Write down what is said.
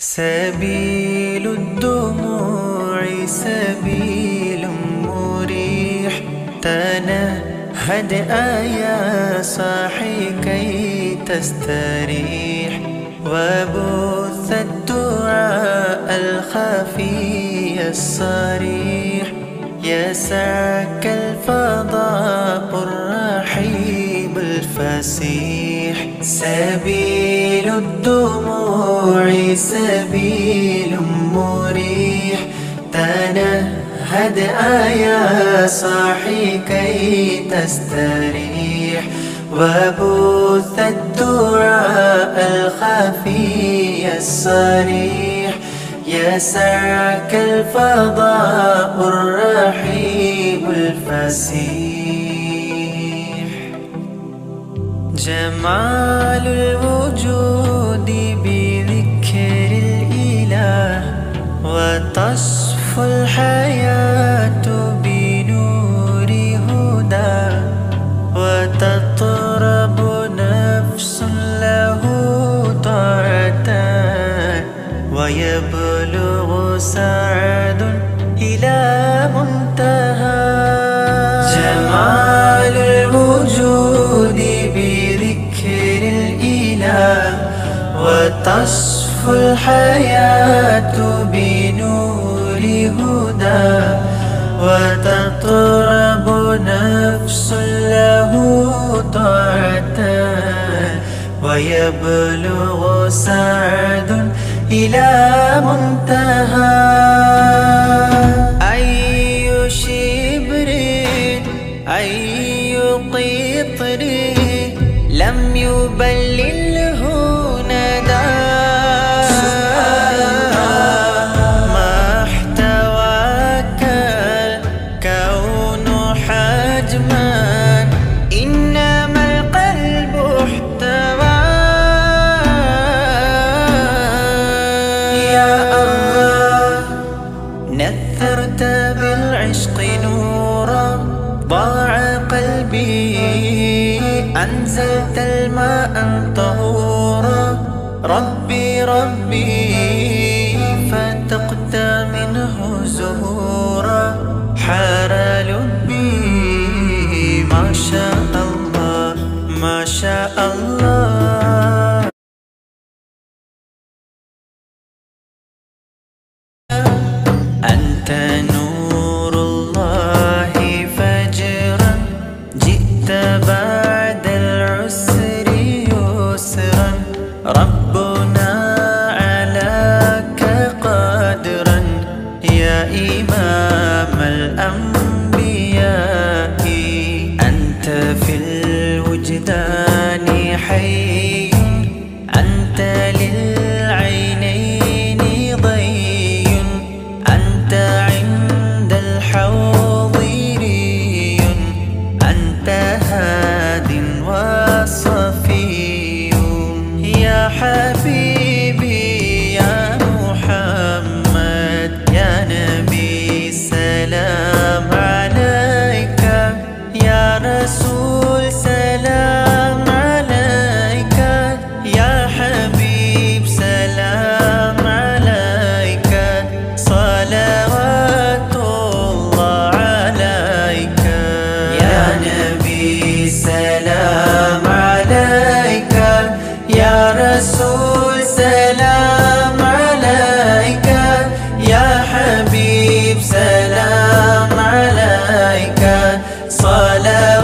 سبيل الدموع سبيل مريح، تنهد يا صاحي كي تستريح، وبث الدعاء الخفي الصريح، يسعك الفضاء الرحيب الفسيح. سبيل الدموع سبيل مريح، تنهد يا صاحي كي تستريح، وبث الدعاء الخفي الصريح، يسعك الفضاء الرحيب الفسيح. جمال الوجود بذكر الإله، وتصفو الحياة بنور هدى، وتطرب نفس له طاعتان، ويبلغ سعد إلى منتهى. جمال الوجود بذكر الإله، وتصفو الحياة بنور هدى، وتطرب نفس له طاعتان، ويبلغ سعد إلى منتهى. أي شبر أي قطر لم يبلله ندى، ما احتواك الكون حجما، إنما القلب احتوى. يا الله نثرت بالعشق نورا ضاع قلبي، أنزلت الماء طهورا، ربي ربي فتقت منه زهورا، حار لبي ما شاء الله ما شاء الله. أنت نور الله فجرا، جئت بعد العسر يسرا، ربنا علاك قادرا، يا إمام الأنبياء. أنت في الوجدان حي، أنت للعينين ضي، أنت عند الحوض ري، أنت هاد وصفي. يا حبيبي يا محمد يا نبي سلام عليك، يا رسول سلام عليك، يا حبيب سلام عليك، صلوات الله عليك. يا نبي سلام عليك، يا رسول سلام عليك، يا حبيب سلام عليك، صلوات